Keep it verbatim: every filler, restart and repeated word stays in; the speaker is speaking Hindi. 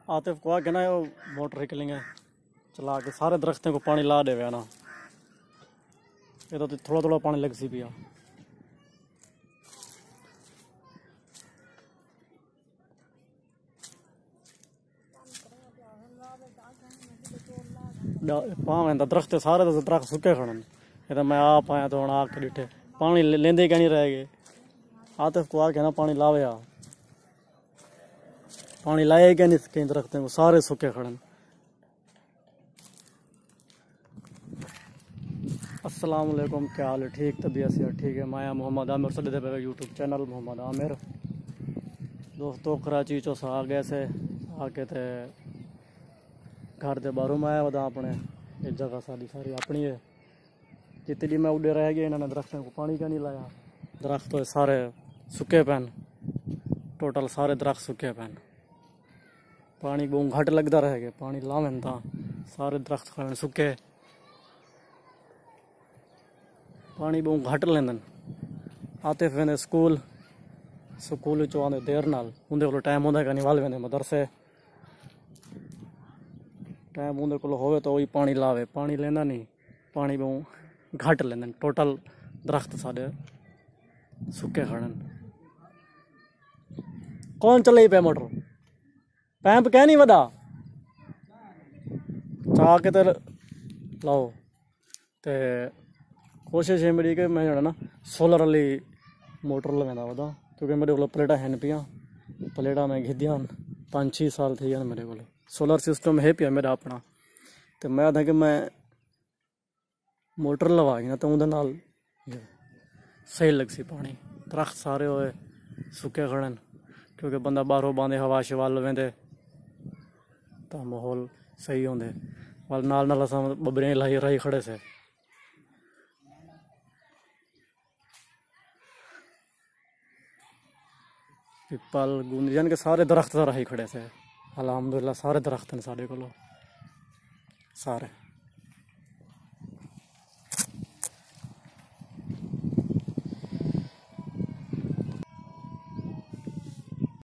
आतिफ को आके ना मोटर निकलेंगे चला के सारे दरख्तों को पानी ला देवे ना। ये तो थोड़ा थोड़ा पानी लग सी पिया। पावे दरख्त सारे तो दरख्त सुके खड़न। ये तो मैं आप आया तो हूँ आके डिठे पानी लेंदे क्या नहीं रह गए। आतिफ को आके ना पानी लावे आ पानी लाए क्या नहीं कहीं दरख्तों को सारे सूखे खड़न। अस्सलाम वालेकुम, क्या हाल है? ठीक तबीयत से ठीक है। मैं मोहम्मद आमिर सदे पे यूट्यूब चैनल मोहम्मद आमिर। दोस्तों कराची चो आ गए से आके थे घर के बाहरों में आया वदा अपने ये जगह सारी सारी अपनी है। जितनी मैं उड़े रह गए इन्होंने दरख्तों को पानी क्या नहीं लाया। दरख्त तो सारे सूखे पैन, टोटल सारे दरख्त सूखे पैन। पानी बहुत घट लगता रह गया, पानी लावें था सारे दरख्त खड़े सूखे। पानी बहुत घट लेंदन। आते वेंदे स्कूल स्कूल चो आंदे देर नाल उंदे को टाइम होंदा कनी वाल वेंदे मदरसे। टाइम उंदे को होवे तो वही पानी लावे, पानी लेंदा नहीं। पानी बहुत घट लेंदन, टोटल दरख्त सारे सूखे खड़न। कौन चले पे मोटर पैंप क्या नहीं वदा चाह के तो लाओ। ते कोशिश है मेरी कि मैं ना सोलर वाली मोटर लगाना वदा, क्योंकि मेरे को प्लेटा है पिया प्लेटा मैं घिदिया पाँच छः साल थी यार मेरे को सोलर सिस्टम है पिया मेरा अपना। तो मैं था कि मैं मोटर लवा गई ना तो उधर नाल सही लग सी पानी। दरख्त सारे होए सूखे खड़न, क्योंकि बंदा बाहरों बांधे हवा शवा लवेंदे तो माहौल सही होंदे। वाल नाल नाल असां बबरें लाई रही खड़े से। पिपल गुंद यानी कि सारे दरख्त रही खड़े से। अल्हम्दुलिल्लाह सारे दरख्त हैं साढ़े को सारे।